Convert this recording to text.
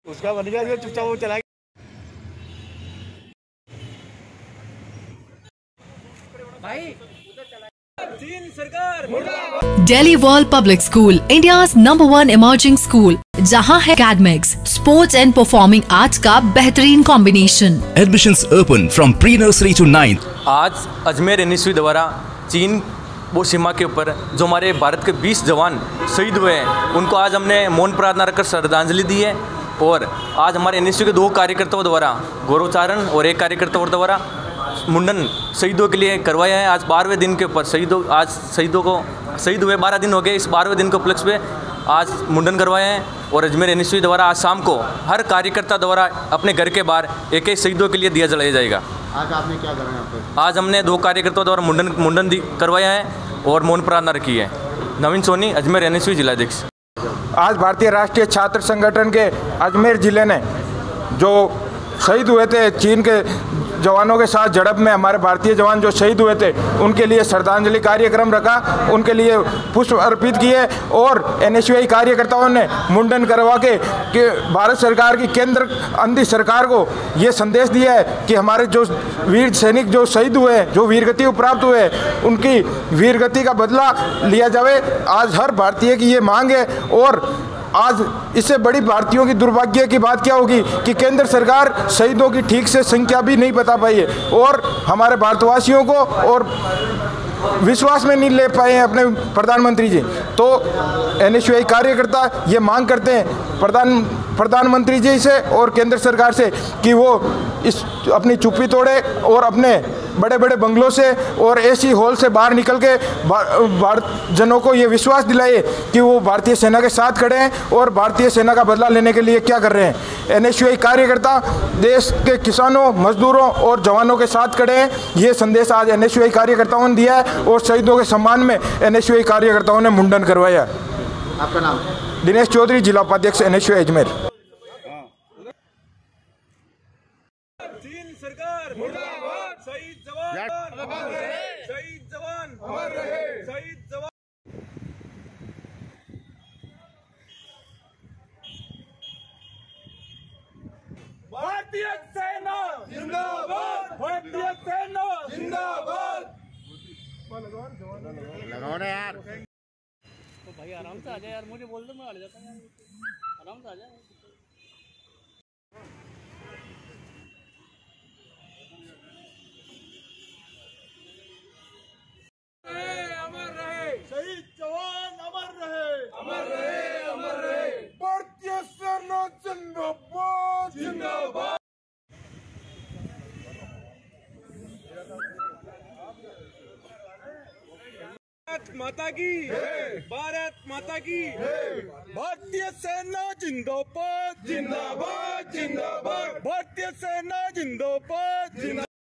उसका बन गया, चुपचाप वो चला। चीन सरकार Delhi World Public School, India's #1 emerging school, जहां है academics, sports and performing arts का बेहतरीन combination. Admissions open from pre-nursery to 9th। आज अजमेर एनएसयू द्वारा चीन वो सीमा के ऊपर जो हमारे भारत के 20 जवान शहीद हुए हैं, उनको आज हमने मौन प्रार्थना रखकर श्रद्धांजलि दी है। और आज हमारे एनएसयू के 2 कार्यकर्ताओं द्वारा गौरवचारण और 1 कार्यकर्ता द्वारा मुंडन शहीदों के लिए करवाया है। आज 12वें दिन के ऊपर शहीदों को शहीद हुए 12 दिन हो गए। इस 12वें दिन के उपलक्ष्य पे आज मुंडन करवाया है। और अजमेर एनएसयू द्वारा आज शाम को हर कार्यकर्ता द्वारा अपने घर के बाहर एक शहीदों के लिए दिया जलाया जाएगा। आज आपने क्या करा यहाँ पे? आज हमने 2 कार्यकर्ताओं द्वारा मुंडन करवाया है और मौन प्रार्थना रखी है। नवीन सोनी, अजमेर एनएसयू जिलाध्यक्ष। आज भारतीय राष्ट्रीय छात्र संगठन के अजमेर ज़िले ने जो शहीद हुए थे चीन के जवानों के साथ झड़प में, हमारे भारतीय जवान जो शहीद हुए थे उनके लिए श्रद्धांजलि कार्यक्रम रखा, उनके लिए पुष्प अर्पित किए। और एनएसयूआई कार्यकर्ताओं ने मुंडन करवा के कि भारत सरकार की केंद्र अंधी सरकार को ये संदेश दिया है कि हमारे जो वीर सैनिक जो शहीद हुए हैं, जो वीरगति प्राप्त हुए हैं, उनकी वीरगति का बदला लिया जाए। आज हर भारतीय की ये मांग है। और आज इससे बड़ी भारतीयों की दुर्भाग्य की बात क्या होगी कि केंद्र सरकार शहीदों की ठीक से संख्या भी नहीं बता पाई है और हमारे भारतवासियों को और विश्वास में नहीं ले पाए हैं अपने प्रधानमंत्री जी। तो एनएसयूआई कार्यकर्ता ये मांग करते हैं प्रधानमंत्री जी से और केंद्र सरकार से कि वो इस अपनी चुप्पी तोड़े और अपने बड़े बड़े बंगलों से और एसी हॉल से बाहर निकल के भारत जनों को ये विश्वास दिलाए कि वो भारतीय सेना के साथ खड़े हैं और भारतीय सेना का बदला लेने के लिए क्या कर रहे हैं। एनएसयूआई कार्यकर्ता देश के किसानों, मजदूरों और जवानों के साथ खड़े हैं। ये संदेश आज एनएसयूआई कार्यकर्ताओं ने दिया है और शहीदों के सम्मान में एनएसयूआई कार्यकर्ताओं ने मुंडन करवाया। आपका नाम? दिनेश चौधरी, जिला उपाध्यक्ष एनएसयूआई अजमेर। चीन सरकार मुर्दाबाद। शहीद जवान अमर रहे, शहीद जवान अमर रहे, शहीद जवान। भारतीय सेना जिंदाबाद, भारतीय सेना जिंदाबाद। लगाओ ना यार। तो भाई आराम से आ जाए यार, मुझे बोल दो मैं आ जाता हूँ। आराम से आ जाए। अमर रहे, शहीद जवान अमर रहे, अमर रहे, अमर रहे। भारतीय सेना जिंदाबाद, जिंदाबाद। भारत माता की, भारत माता की। भारतीय सेना जिंदाबाद, जिंदाबाद, जिंदाबाद। भारतीय सेना जिंदाबाद, जिंदाबाद।